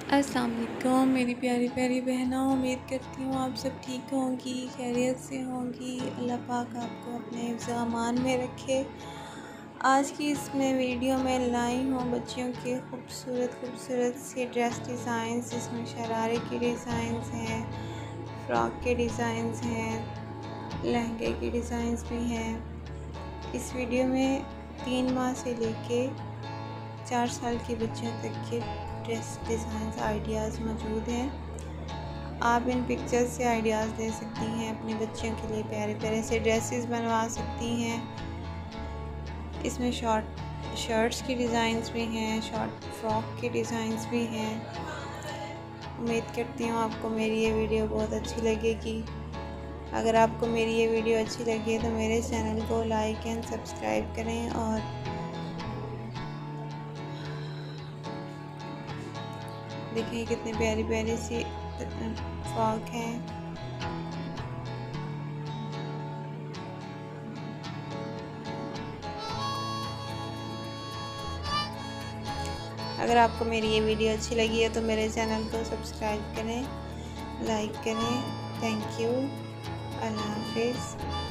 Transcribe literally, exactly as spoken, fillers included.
अस्सलाम वालेकुम मेरी प्यारी प्यारी बहनों, उम्मीद करती हूँ आप सब ठीक होंगी, खैरियत से होंगी। अल्लाह पाक आपको अपने हिफ्ज़ अमान में रखे। आज की इसमें वीडियो में लाई हूँ बच्चियों के खूबसूरत खूबसूरत से ड्रेस डिज़ाइंस, जिसमें शरारे के डिज़ाइंस हैं, फ़्रॉक के डिज़ाइंस हैं, लहंगे के डिज़ाइंस भी हैं। इस वीडियो में तीन माह से लेके चार साल के बच्चों तक के ड्रेस डिज़ाइंस आइडियाज़ मौजूद हैं। आप इन पिक्चर्स से आइडियाज़ दे सकती हैं, अपने बच्चों के लिए प्यारे प्यारे से ड्रेसेस बनवा सकती हैं। इसमें शॉर्ट शर्ट्स के डिज़ाइंस भी हैं, शॉर्ट फ्रॉक के डिज़ाइंस भी हैं। उम्मीद करती हूँ आपको मेरी ये वीडियो बहुत अच्छी लगेगी। अगर आपको मेरी ये वीडियो अच्छी लगे तो मेरे चैनल को लाइक एंड सब्सक्राइब करें। और देखिए कितने प्यारी प्यारी सी फ्रॉक हैं। अगर आपको मेरी ये वीडियो अच्छी लगी है तो मेरे चैनल को सब्सक्राइब करें, लाइक करें। Thank you. अल्लाह हाफिज़।